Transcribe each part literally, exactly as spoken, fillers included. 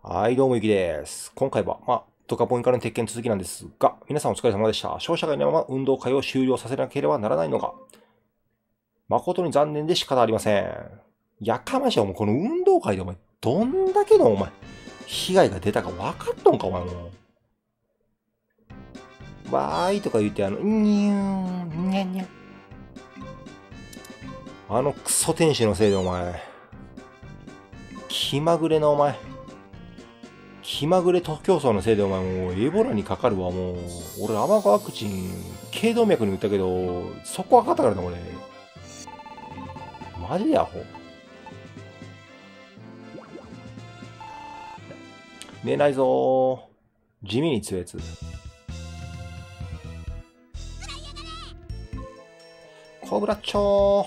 はい、どうもゆきです。今回は、まあ、ドカポインからの鉄拳続きなんですが、皆さんお疲れ様でした。勝者がいないまま運動会を終了させなければならないのが、誠に残念で仕方ありません。やかましい、お前、この運動会でお前、どんだけのお前、被害が出たか分かっとんか、お前もう。わーいとか言って、あの、にゅーん、にゃにゃ。あのクソ天使のせいでお前、気まぐれなお前、気まぐれ徒競走のせいでお前もうエボラにかかるわ、もう。俺、アマコワクチン、頸動脈に打ったけど、そこはかかったからな、俺。マジでアホ。寝ないぞー。地味に強いやつ。コブラッチョー。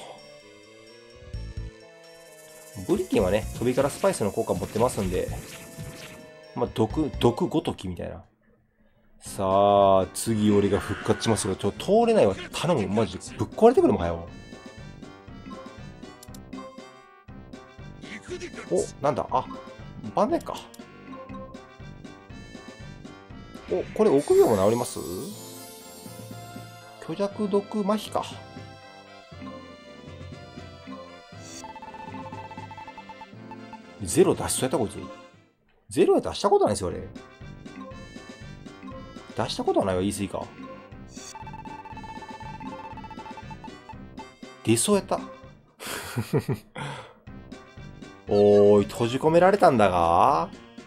ブリキンはね、飛びからスパイスの効果持ってますんで、まあ、毒、毒ごときみたいな。さあ、次俺が復活しますよ。ちょ、通れないわ。頼む。マジで。ぶっ壊れてくるもんかよ。お、なんだ。あ、バネか。お、これ臆病も治ります？虚弱毒麻痺か。ゼロ出しそうやったこいつ。ゼロは出したことないですよ、俺。出したことはないわ、言い過ぎか。出そうやった。おーい、閉じ込められたんだが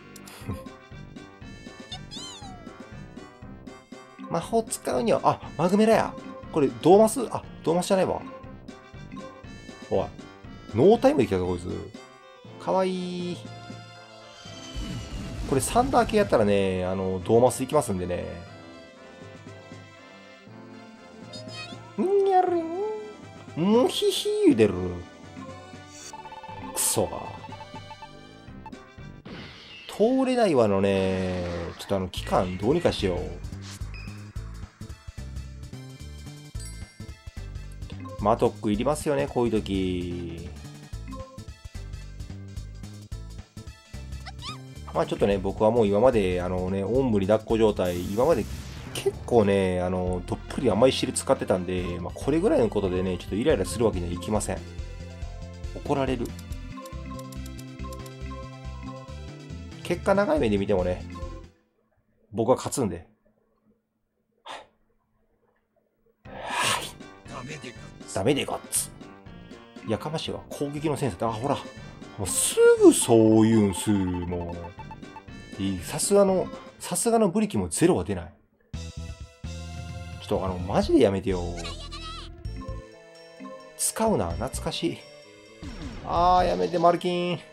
魔法使うには、あ、マグメラや。これ、ドーマスあ、ドーマスじゃないわ。おい、ノータイムで来たぞ、こいつ。かわいい。これ、サンダー系やったらね、あの、ドーマスいきますんでね。んにゃるん。むひひ言うてる。クソが。通れないわのね、ちょっとあの、期間どうにかしよう。マトックいりますよね、こういう時。まあちょっとね、僕はもう今まで、あのね、おんぶに抱っこ状態、今まで結構ね、あの、どっぷり甘い汁使ってたんで、まあこれぐらいのことでね、ちょっとイライラするわけにはいきません。怒られる。結果長い目で見てもね、僕は勝つんで。はい。はい。ダメでガッツ。やかましいわ。攻撃のセンスって、あ、ほら。もうすぐそう言うんす。もう。いいさすがの、さすがのブリキもゼロは出ない。ちょっとあの、マジでやめてよ。使うな。懐かしい。あー、やめて、マルキン。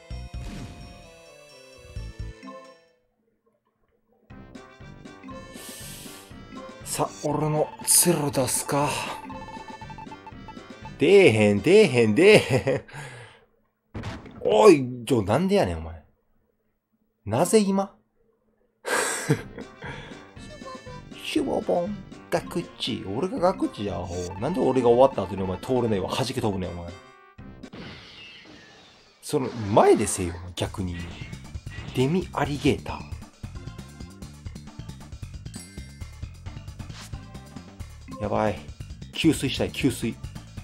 さ、俺のゼロ出すか。出えへん、出えへん、出えへん。おい、ちょ、なんでやねん、お前。なぜ今シュボボン、ガクッチ。俺がガクッチや、アホ。なんで俺が終わった後にお前通れないわ。弾け飛ぶねん、お前。その、前でせえよ、逆に。デミアリゲーター。やばい。給水したい、給水。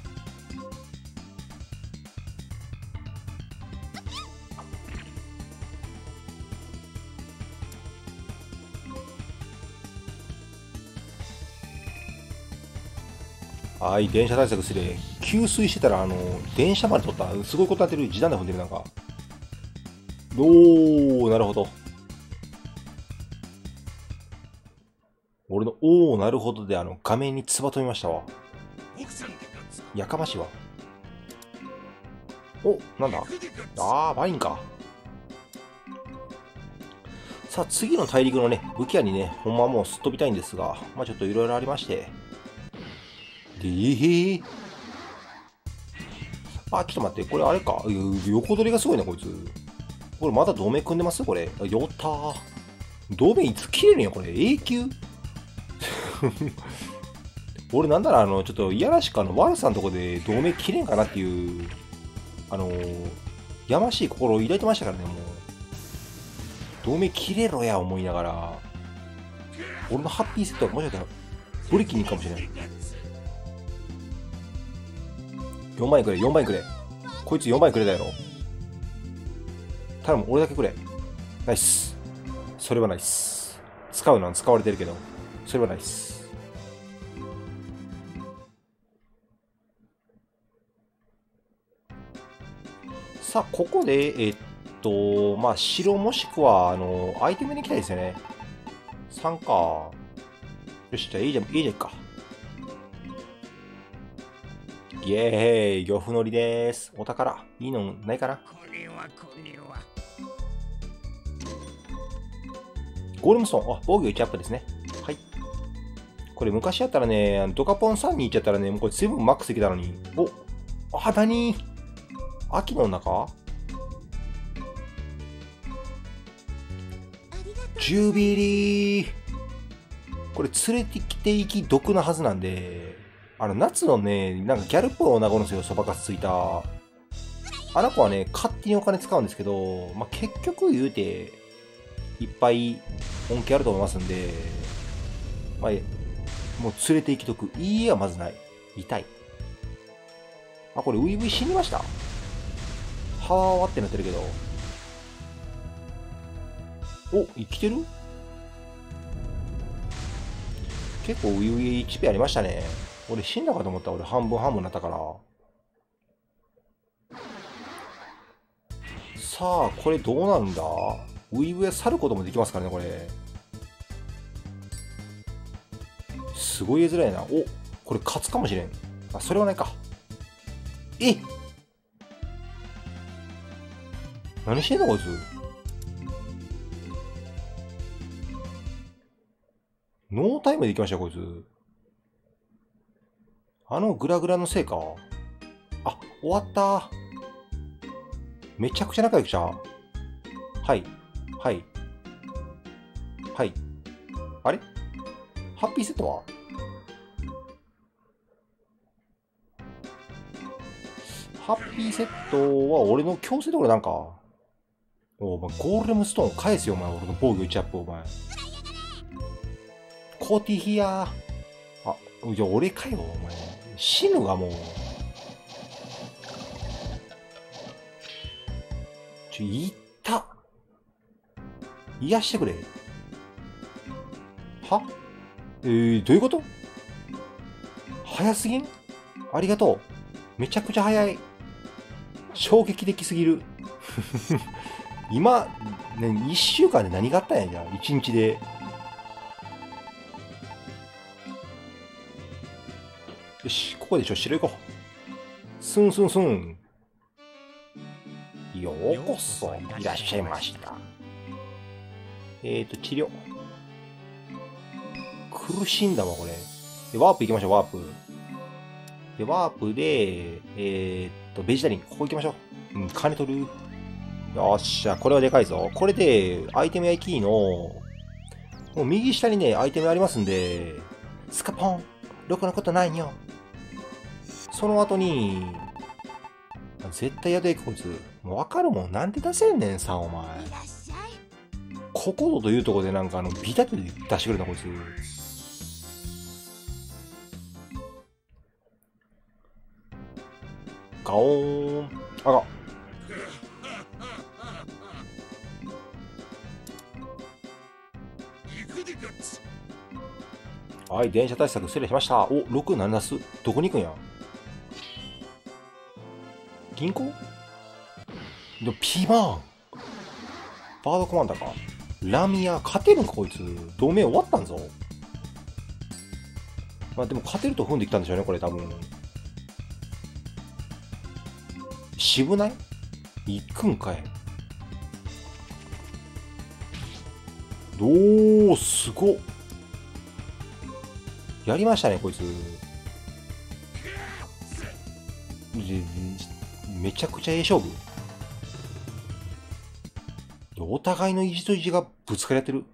はい、電車対策すれ。給水してたら、あの、電車まで取ったら、すごいことになってる。時短で踏んでる、なんか。おー、なるほど。俺の、おー、なるほどで、あの、画面につば飛びましたわ。やかましいわ。お、なんだあー、ワインか。さあ、次の大陸のね、武器屋にね、ほんまはもうすっ飛びたいんですが、まあちょっといろいろありまして。で、えー、あ、ちょっと待って、これあれか。横取りがすごいな、こいつ。これまだ同盟組んでますこれ。よったー。同盟いつ切れるんや、これ。永久俺なんなら、あの、ちょっと、いやらしくあの、ワルさんのとこで同盟切れんかなっていう、あのー、やましい心を抱いてましたからね、もう。 同盟切れろや思いながら、俺のハッピーセットがもしかしたらブリキに行くかもしれない。よんまん円くれ、よんまん円くれ。こいつよんまん円くれたやろ。頼む、俺だけくれ。ナイス。それはナイス。使うのは使われてるけど、それはナイス。さあ、ここで、えっと、まあ、城もしくは、あの、アイテムに行きたいですよね。さんか。よし、じゃあいいじゃん、いいじゃんか。イエーイ、漁夫乗りです。お宝、いいのないかな。ゴーレムストーン、あ、防御いちアップですね。はい。これ昔やったらね、ドカポンさんに行っちゃったらね、もうこれ全部マックスできたのに。お、あ、なに秋の中ジュビリー。これ連れてきていき毒なはずなんで、あの夏のね、なんかギャルっぽい女子のですよ、そばかすついた。あの子はね、勝手にお金使うんですけど、まあ、結局言うて、いっぱい恩恵あると思いますんで、まあ、もう連れて行きとく。いいえはまずない。痛い。あ、これウイウイ死にました。はわわってなってるけど。お、生きてる？結構ウイウイ エイチピー ありましたね。俺死んだかと思った。俺半分半分になったから。さあ、これどうなんだ？ウイウイは去ることもできますからね、これ。すごい絵面やな。お、これ勝つかもしれん。あ、それはないか。え、何してんのこいつ。ノータイムで行きましたよ、こいつ。あのグラグラのせいか。あ、終わった。めちゃくちゃ仲良くちゃう。はい。はい。はい。あれハッピーセットはハッピーセットは俺の強制で俺なんか。お前、ゴーレムストーン返すよ、お前。俺の防御いちアップ、お前。コーティヒアー。あ、じゃあ俺かよ、お前。死ぬがもう。ちょ、いった。癒してくれ。はえー、どういうこと？早すぎん？ありがとう。めちゃくちゃ早い。衝撃的すぎる。今、ね、いっしゅうかんで何があったんやじゃあ、いちにちで。よし、ここでしょ、城行こう。スンスンスン。ようこそ、いらっしゃいました。えーと、治療。苦しいんだわ、これ。で、ワープ行きましょう、ワープ。で、ワープで、えーっと、ベジタリン、ここ行きましょう。うん、金取る。よっしゃ、これはでかいぞ。これで、アイテムやキーの、もう右下にね、アイテムありますんで、スカポン、ろくなことないよ。その後に、絶対やでこいつ。もうわかるもん。なんで出せんねんさ、お前。ここというとこでなんかあの、ビタッと出してくれたこいつ。ガオーン。あが。はい、電車対策失礼しました。お、ろく何出す？どこに行くんや？銀行？でもピーマンバードコマンダーか。ラミア、勝てるんかこいつ。同盟終わったんぞ。まあでも勝てると踏んできたんでしょうね、これ多分。渋ない？行くんかい。おー、すごっ。やりましたね、こいつ。めちゃくちゃええ勝負。お互いの意地と意地がぶつかり合ってる。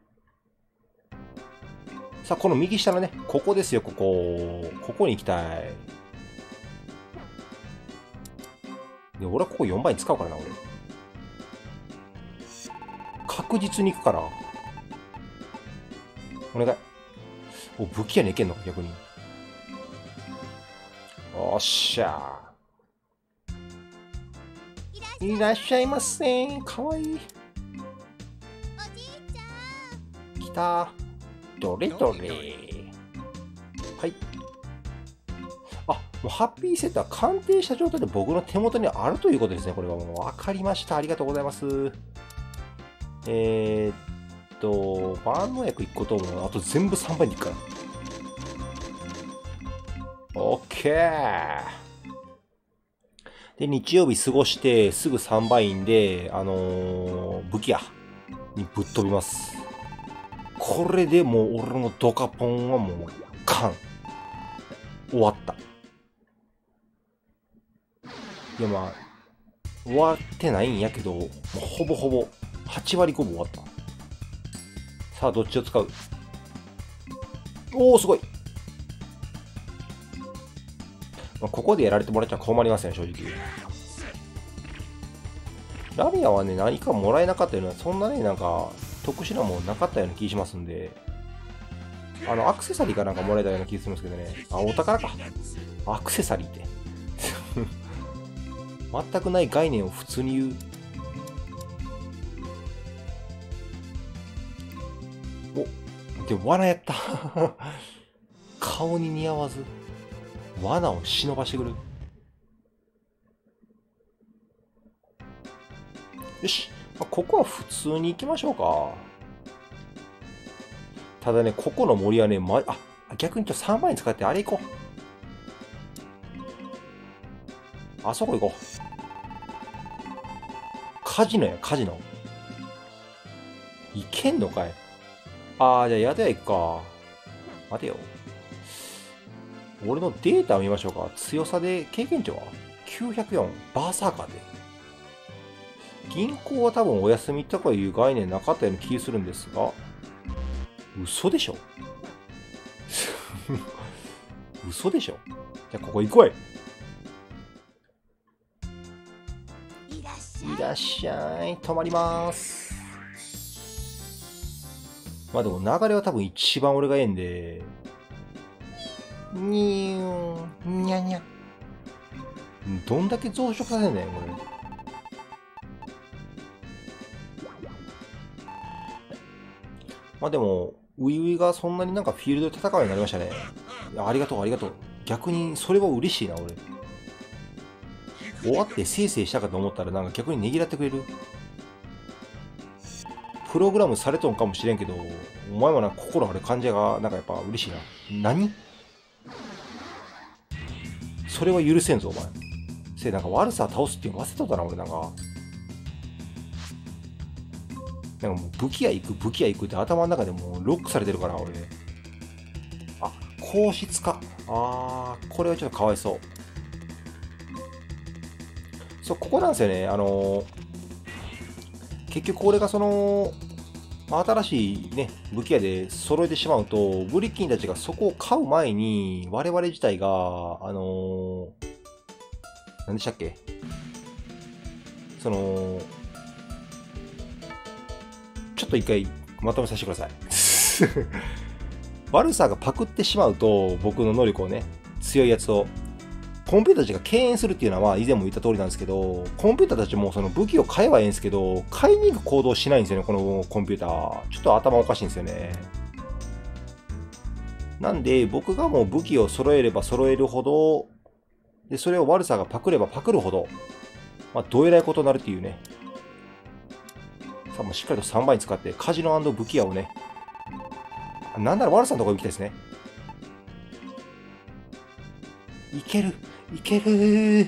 さあ、この右下のね、ここですよ、ここ。ここに行きたい。で、俺はここよんばいに使うからな、俺。か確実に行くから。お願い。お、武器屋に行けんのか、逆に。おっしゃー。いらっしゃいませ。かわいい。来た。どれどれ。はい。あ、もうハッピーセットは鑑定した状態で僕の手元にあるということですね。これはもう分かりました。ありがとうございます。えー、っと、万能薬いっことも、あと全部さんばいにいくから。オッケー。で、日曜日過ごして、すぐさんばいんで、あのー、武器屋にぶっ飛びます。これでもう俺のドカポンはもう、カン。終わった。いやまあ、終わってないんやけど、もうほぼほぼはちわりごぶ終わった。さあ、どっちを使う？おお、すごい。まあ、ここでやられてもらっちゃ困りますね、正直。ラミアはね、何かもらえなかったような、そんなね、なんか、特殊なもんなかったような気しますんで、あの、アクセサリーかなんかもらえたような気するんですけどね。あ、お宝か。アクセサリーって。全くない概念を普通に言う。お、でも罠やった。顔に似合わず、罠を忍ばしてくる。よし。ここは普通に行きましょうか。ただね、ここの森はね、ま、あ、逆に言うとさんばいに使ってあれ行こう。あそこ行こう。カジノや、カジノ。いけんのかい。ああ、じゃあ宿屋行くか。待てよ。俺のデータを見ましょうか。強さで経験値はきゅうひゃくよん。バーサーカーで。銀行は多分お休みとかいう概念なかったような気するんですが。嘘でしょ。嘘でしょ。じゃあここ行こい。いらっしゃい。止まります。まあでも流れは多分一番俺がええんで。にーん、にゃにゃ。どんだけ増殖させんねん、これ。まあでも、ウイウイがそんなになんかフィールドで戦うようになりましたね。いや、ありがとう、ありがとう。逆にそれは嬉しいな、俺。終わってせいせいしたかと思ったらなんか逆にねぎらってくれる。プログラムされとんかもしれんけど、お前もなんか心ある感じがなんかやっぱ嬉しいな。何？それは許せんぞ、お前。せい、なんか悪さ倒すっていうの忘れとったな、俺なんか。なんかもう武器屋行く、武器屋行くって頭の中でもうロックされてるから、俺。あ、硬質化。あー、これはちょっとかわいそう。そう、ここなんですよね。あのー、結局俺がその、新しいね、武器屋で揃えてしまうと、ブリッキンたちがそこを買う前に、我々自体が、あのー、何でしたっけ？その、ちょっと一回まとめさせてください。悪さがパクってしまうと、僕の能力をね、強いやつを、コンピューターたちが敬遠するっていうのは、以前も言った通りなんですけど、コンピューターたちもその武器を買えばいいんですけど、買いに行く行動しないんですよね、このコンピューター。ちょっと頭おかしいんですよね。なんで、僕がもう武器を揃えれば揃えるほど、で、それを悪さがパクればパクるほど、まあ、どえらいことになるっていうね。さあ、もうしっかりとさんばいに使って、カジノ&武器屋をね、なんなら悪さのところに行きたいですね。いけるいけるー。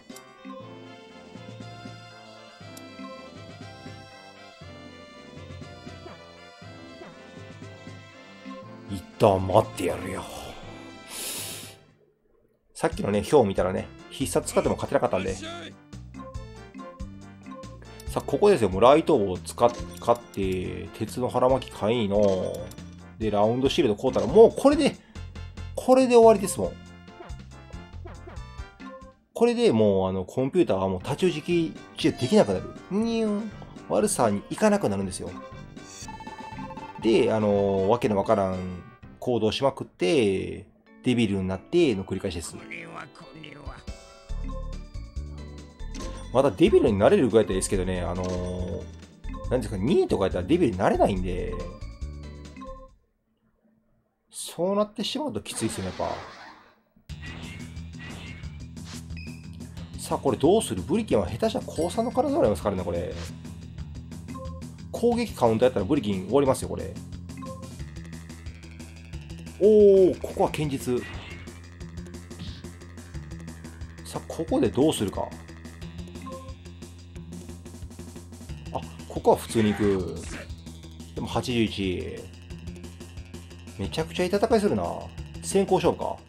一旦待ってやるよ。さっきのね、表を見たらね、必殺使っても勝てなかったんで。さあ、ここですよ。もうライトを使って、鉄の腹巻き買いの、で、ラウンドシールド買うたら、もうこれで、これで終わりですもん。これでもう、あの、コンピューターはもう太刀打ちできなくなる。にゅーん。 悪さに行かなくなるんですよ。で、あのー、わけのわからん行動しまくって、デビルになっての繰り返しです。まだデビルになれるぐらいだったらいいですけどね、あのー、なんですか、にいとかやったらデビルになれないんで、そうなってしまうときついですよね、やっぱ。さあ、これどうする？ブリキンは下手したら降参の可能性ありますからね、これ。攻撃カウンターやったらブリキン終わりますよ、これ。おー、ここは堅実。さあ、ここでどうするか。あ、ここは普通に行く。でもはちじゅういち。めちゃくちゃいい戦いするな。先行勝負か。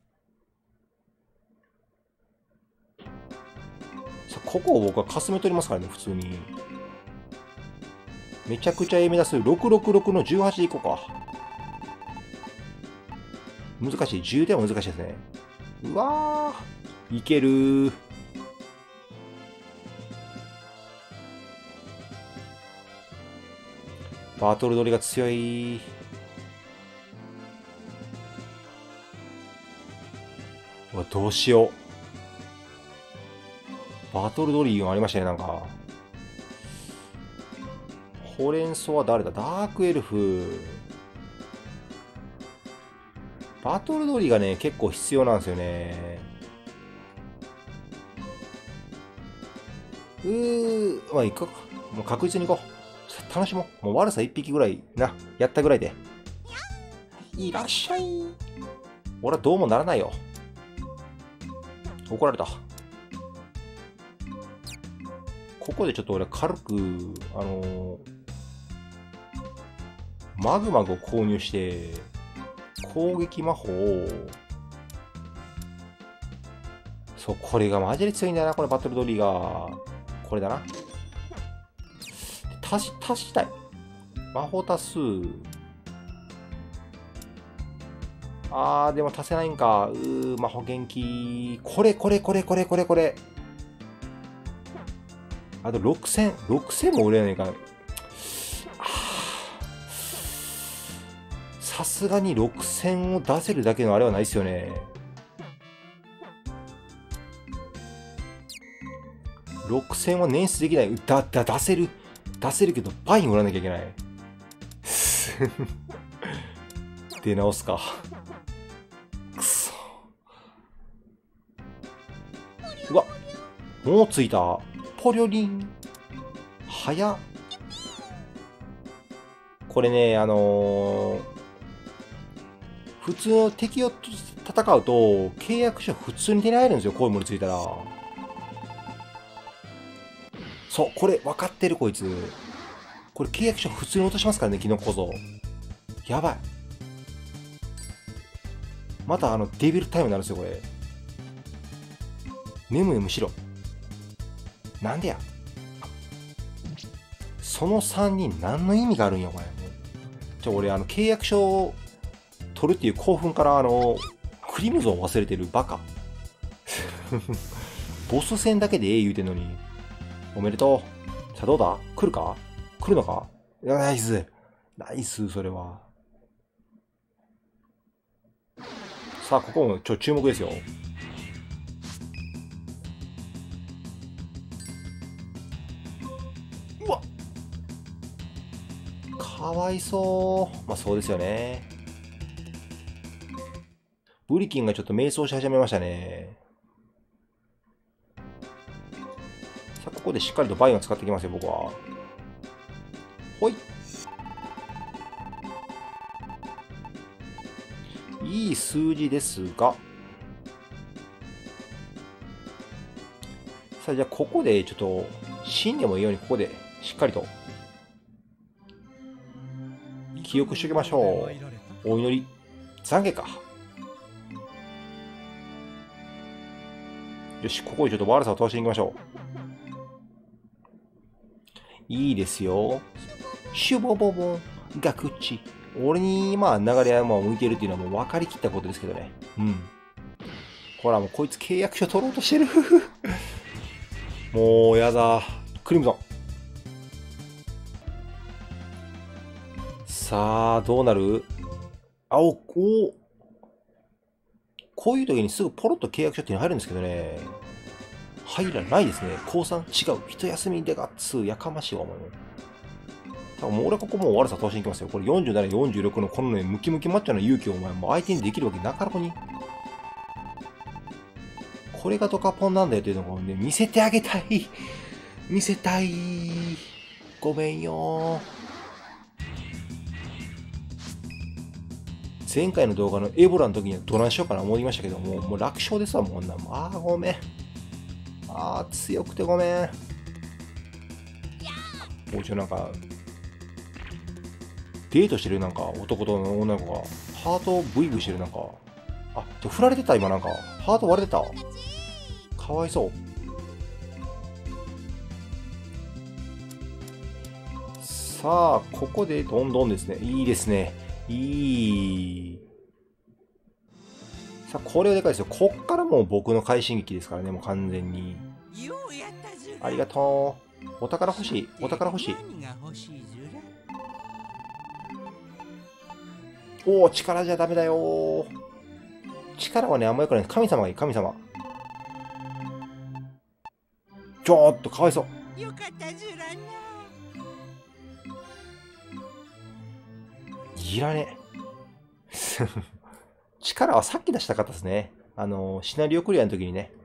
さあ、ここを僕はかすめ取りますからね、普通に。めちゃくちゃええ目指す。ろくろくろくのじゅうはちでいこうか。難しい。じゅうでは難しいですね。うわー。いけるー。バトル取りが強い。うわ、どうしよう。バトルドリーもありましたね、なんか。ホレンソは誰だ？ダークエルフ。バトルドリーがね、結構必要なんですよね。うー、まあ、いくか。もう確実に行こう。楽しもう。もう悪さ一匹ぐらいな。やったぐらいで。いらっしゃい。俺はどうもならないよ。怒られた。ここでちょっと俺軽く、あのー、マグマグを購入して、攻撃魔法を、そう、これがマジで強いんだよな、これバトルドリーが。これだな。足し、足したい。魔法足す。あー、でも足せないんか。うー、魔法元気。これ、これ、これ、これ、これ、これ。あとろくせん。ろくせんも売れないか。さすがにろくせんを出せるだけのあれはないですよね。ろくせんは捻出できない。だ、だ、出せる。出せるけど、倍売らなきゃいけない。出直すか。くそ。うわ、もうついた。ポリョリン。早っ。これね、あのー、普通の敵を戦うと、契約書普通に手に入るんですよ、こういうものついたら。そう、これ分かってるこいつ。これ契約書普通に落としますからね、キノコ小僧。やばい。またあのデビルタイムになるんですよ、これ。メムメムしろ。なんでや。そのさんに何の意味があるんや、これ。じゃあ俺、あの契約書を取るっていう興奮から、あの、クリムゾン忘れてるバカ。ボス戦だけでええ言うてんのに。おめでとう。さあどうだ？来るか？来るのか？いや、ナイス。ナイス、それは。さあ、ここもちょ、注目ですよ。うわっ。かわいそう。まあ、そうですよね。ブリキンがちょっと迷走し始めましたね。さあ、ここでしっかりとバイオン使っていきますよ、僕は。ほい。いい数字ですが。さあ、じゃあここでちょっと、死んでもいいようにここでしっかりと、記憶しておきましょう。お祈り。懺悔か。よし、ここにちょっと悪さを通していきましょう。いいですよ。シュボボボン、ガクチ。俺に、まあ、流れは向いてるっていうのはもう分かりきったことですけどね。うん。ほら、もうこいつ契約書取ろうとしてる。もう、やだ。クリムゾン。 さあ、どうなる？あ、お、お、こういう時にすぐポロッと契約書っていうの入るんですけどね。入らないですね。降参違う。一休みでガッツー。やかましいわ、お前も。多分もう俺ここもう悪さ通しに行きますよ。これよんじゅうなな、よんじゅうろくのこのね、ムキムキマッチョな勇気をお前もう相手にできるわけなかろうに。これがドカポンなんだよっていうのをね、見せてあげたい。見せたい。ごめんよ。前回の動画のエボラの時にはどないしようかな思いましたけども、もう楽勝ですわ、もうこんなん。ああ、ごめん。ああ、強くてごめん。おちょ、なんか、デートしてるなんか男と女の子が、ハートブイブイしてるなんか、あ、振られてた今なんか、ハート割れてた。かわいそう。さあ、ここでどんどんですね。いいですね。いい。さあ、これはでかいですよ。こっからもう僕の快進撃ですからね、もう完全に。ありがとう。お宝欲しい。お宝欲しい。おお、力じゃダメだよ。力はね、あんまよくない。神様がいい、神様。ちょっと、かわいそう。よかったずらな。いらね。力はさっき出したかったですね。あの、シナリオクリアの時にね。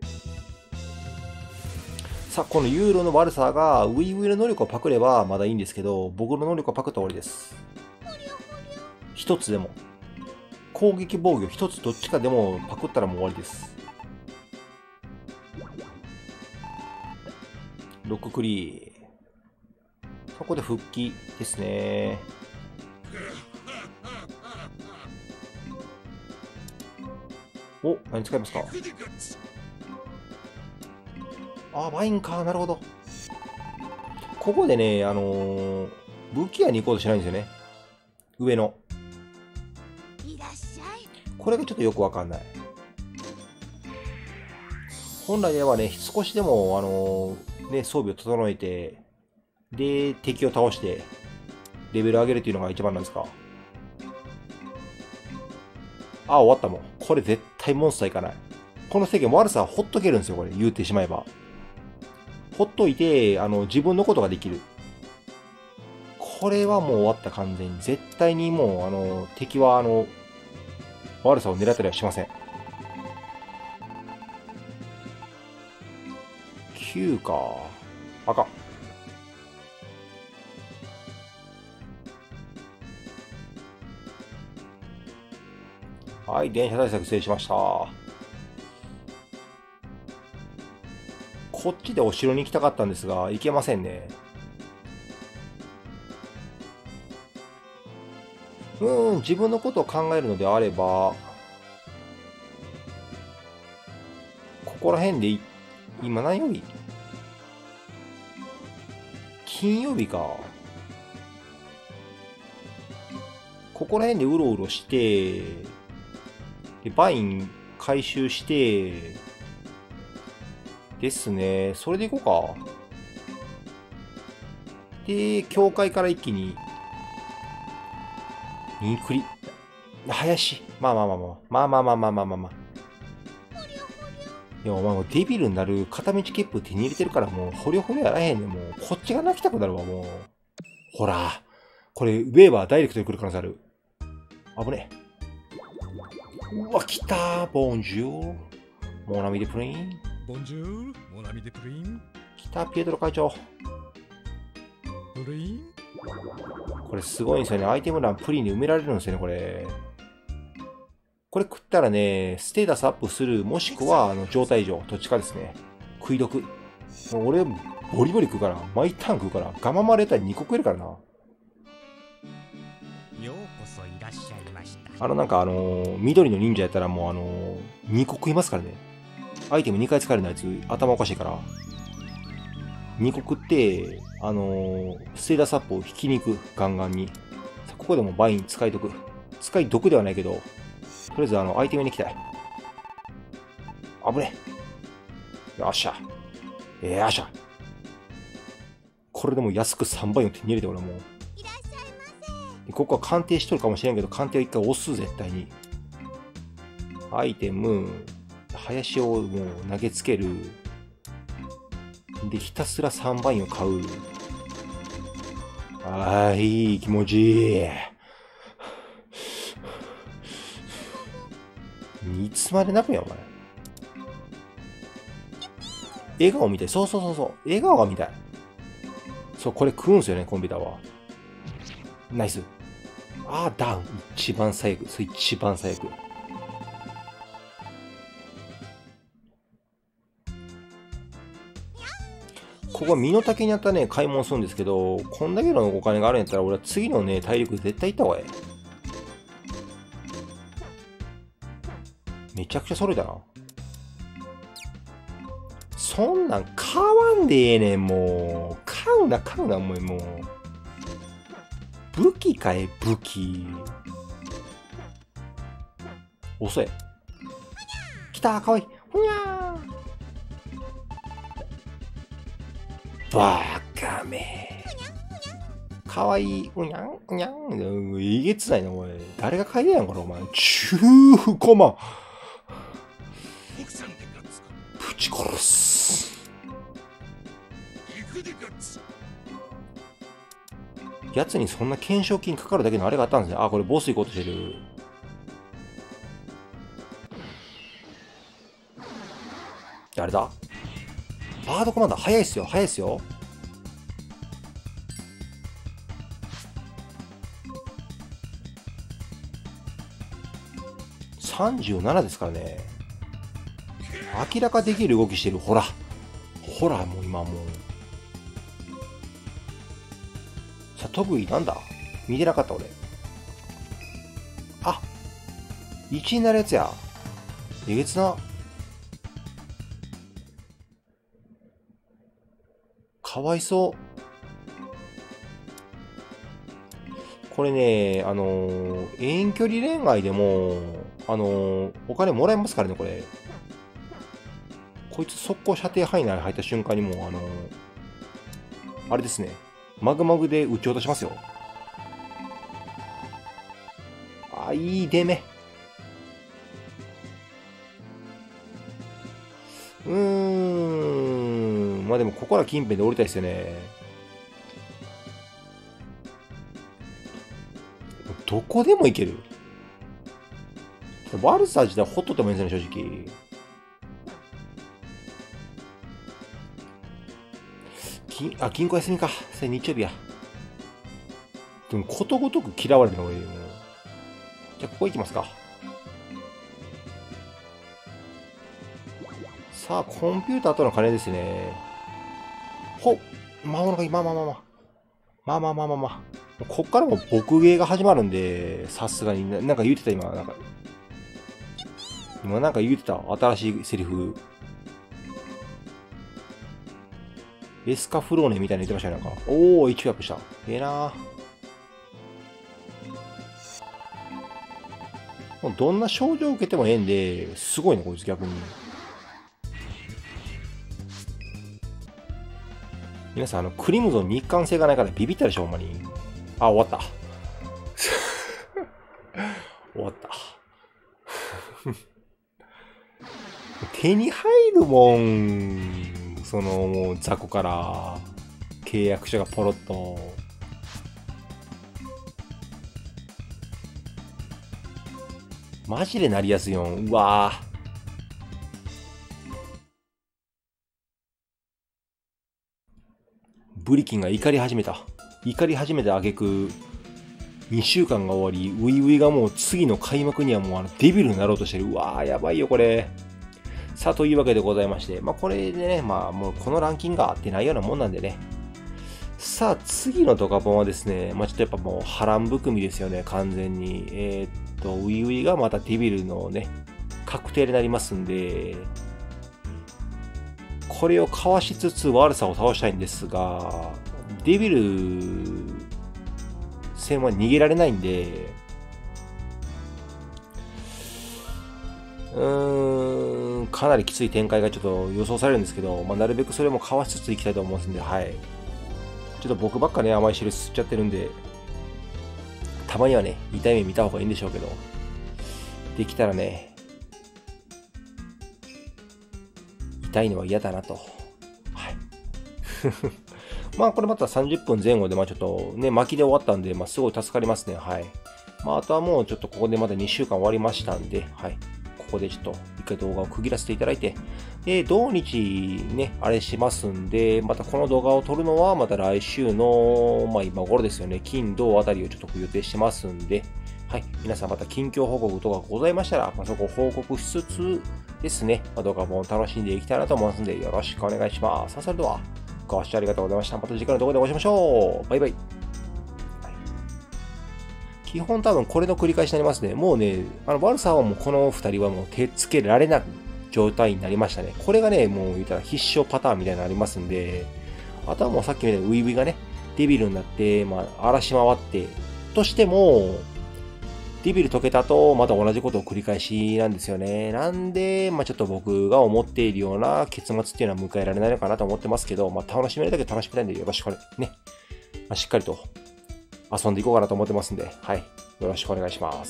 さあ、このユーロの悪さが、ウィウィの能力をパクればまだいいんですけど、僕の能力をパクったら終わりです。一つでも。攻撃防御一つどっちかでもパクったらもう終わりです。ロッククリー。そこで復帰ですね。お、何使いますか？あ、バインか。なるほど。ここでね、あのー、武器屋に行こうとしないんですよね。上の。これがちょっとよくわかんない。本来ではね、少しでも、あのー、ね、装備を整えて、で、敵を倒して、レベル上げるっていうのが一番なんですか。あ、終わったもん。これ絶対モンスターいかない。この制限悪さはほっとけるんですよ、これ。言うてしまえば。ほっといて、あの、自分のことができる。これはもう終わった、完全に。絶対にもう、あの、敵は、あの、悪さを狙ったりはしません。きゅうか。あかん。はい、電車対策失礼しました。こっちでお城に行きたかったんですが、行けませんね。うーん、自分のことを考えるのであれば、ここら辺でい、今何曜日？金曜日か。ここら辺でうろうろして、で、バイン回収して、ですね。それでいこうか。で、教会から一気に、ニンクリ。林。まあまあまあまあ。まあまあまあまあまあまあまあ。いや、お前もうデビルになる片道切符手に入れてるからもう、ほりょほりょやらへんねん。もう、こっちが泣きたくなるわ、もう。ほら。これ、ウェーバーダイレクトで来る可能性ある。危ねえ。うわ、来たー。ボンジュール。モナミデプリン。 ボンジュール。モナミデプリン。 来た、ピエトロ会長。 プリン。 これすごいんですよね。アイテム欄プリンで埋められるんですよね、これ。これ食ったらね、ステータスアップする、もしくは、あの、状態異常、どっちかですね。食い毒。もう俺、ボリボリ食うから、毎ターン食うから、ガママレーターにこ食えるからな。 ようこそいらっしゃいました。 あの、なんかあのー、緑の忍者やったらもうあのー、にこ食いますからね。アイテムにかい使えるのやつ、頭おかしいから。にこ食って、あのー、ステータスアップを引きに行く、ガンガンに。ここでもバイン使い毒。使い毒ではないけど、とりあえずあの、アイテムに行きたい。危ねえ。よっしゃ。えー、よっしゃ。これでも安くさんばいを手に入れて俺もう。いらっしゃいませ。 ここは鑑定しとるかもしれんけど、鑑定は一回押す、絶対に。アイテム、林をもう投げつける。で、ひたすらさんばいを買う。ああ、いい気持ちいい。いつまで泣くんや、お前。笑顔みたい。そうそうそうそう。笑顔が見たい。そう、これ食うんすよね、コンピューターは。ナイス。ああ、ダウン。一番最悪。そう、一番最悪。ここ身の丈にあったね、買い物するんですけど、こんだけのお金があるんやったら、俺は次のね、体力絶対行った方がええ。めちゃくちゃ揃えたな。そんなん買わんでええねん、もう。買うな、買うな、もう。もう武器かえ、武器。遅い。来た、かわいい。ふにゃー。バカめ。かわいい。うにゃん、うにゃん。えげつないな、おい。誰が買いだやん、これ、お前。じゅうごまん。ぶち殺す。やつにそんな懸賞金かかるだけのあれがあったんですね。あ、これボス行こうとしてる。誰だ？バードコマンダー早いっすよ、早いっすよ。さんじゅうななですからね。明らかできる動きしてる。ほら。ほら、もう今もう。さあ、特技なんだ？見てなかった俺。あ、いちになるやつや。えげつな。かわいそう。これね、あのー、遠距離恋愛でも、あのー、お金もらえますからね、これ。こいつ速攻射程範囲内に入った瞬間にもう、あのー、あれですね。マグマグで撃ち落としますよ。あ、いい出目。うーん。まあでも、ここら近辺で降りたいですよね。どこでも行ける。ワルサー自体ほっとってもいいんですよね、正直。金、あ、銀行休みか。それ日曜日や。でも、ことごとく嫌われるの俺。じゃあ、ここ行きますか。さあ、コンピューターとの金ですね。ほっ、魔物が今、まあまあまあ。まあまあまあまあまあ。こっからも僕芸が始まるんで、さすがにな、なんか言ってた今、なんか。今なんか言ってた。新しいセリフ。エスカフローネみたいなの言ってましたね、なんか。おー、いちアップした。ええなー。もうどんな症状を受けてもええんで、すごいね、こいつ逆に。皆さん、あの、クリムゾン日韓性がないからビビったでしょ、ほんまに。あ、終わった。終わった。手に入るもん。その、もう雑魚から契約書がポロッと。マジでなりやすいよん。うわぁ。ブリキンが怒り始めた。怒り始めた挙句、にしゅうかんが終わり、ウイウイがもう次の開幕にはもうあのデビルになろうとしてる。うわー、やばいよ、これ。さあ、というわけでございまして、まあ、これでね、まあ、もうこのランキングが合ってないようなもんなんでね。さあ、次のドカポンはですね、まあ、ちょっとやっぱもう波乱含みですよね、完全に。えー、っと、ウイウイがまたデビルのね、確定になりますんで、これをかわしつつ悪さを倒したいんですが、デビル戦は逃げられないんで、うーん、かなりきつい展開がちょっと予想されるんですけど、まあ、なるべくそれもかわしつついきたいと思いますんで、はい。ちょっと僕ばっかね、甘い汁吸っちゃってるんで、 たまにはね、痛い目見た方がいいんでしょうけど、できたらね、痛いのは嫌だなと。はい。まあこれまたさんじゅっぷんぜん後で、まあちょっとね、巻きで終わったんで、まあすごい助かりますね。はい。まああとはもうちょっとここでまだにしゅうかん終わりましたんで、はい。ここでちょっと一回動画を区切らせていただいて、で、土日ね、あれしますんで、またこの動画を撮るのはまた来週の、まあ今頃ですよね、金、土あたりをちょっと予定してますんで、はい。皆さんまた近況報告とかございましたら、まあ、そこを報告しつつですね、まあ、動画も楽しんでいきたいなと思いますので、よろしくお願いします。それでは、ご視聴ありがとうございました。また次回の動画でお会いしましょう。バイバイ。基本多分これの繰り返しになりますね。もうね、あの、悪さはもうこのふたりはもう手つけられない状態になりましたね。これがね、もう言ったら必勝パターンみたいなのありますんで、あとはもうさっきみたいにウイウイがね、デビルになって、まあ、荒らし回って、としても、デビル解けたと、また同じことを繰り返しなんですよね。なんで、まあちょっと僕が思っているような結末っていうのは迎えられないのかなと思ってますけど、まあ楽しめるだけ楽しみたいんでよろしくね、まあ、しっかりと遊んでいこうかなと思ってますんで、はい。よろしくお願いします。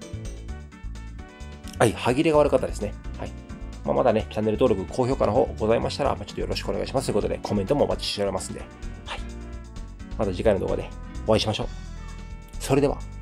はい、歯切れが悪かったですね。はい。まあ、まだね、チャンネル登録、高評価の方ございましたら、まあ、ちょっとよろしくお願いしますということで、コメントもお待ちしておりますんで、はい。また次回の動画でお会いしましょう。それでは。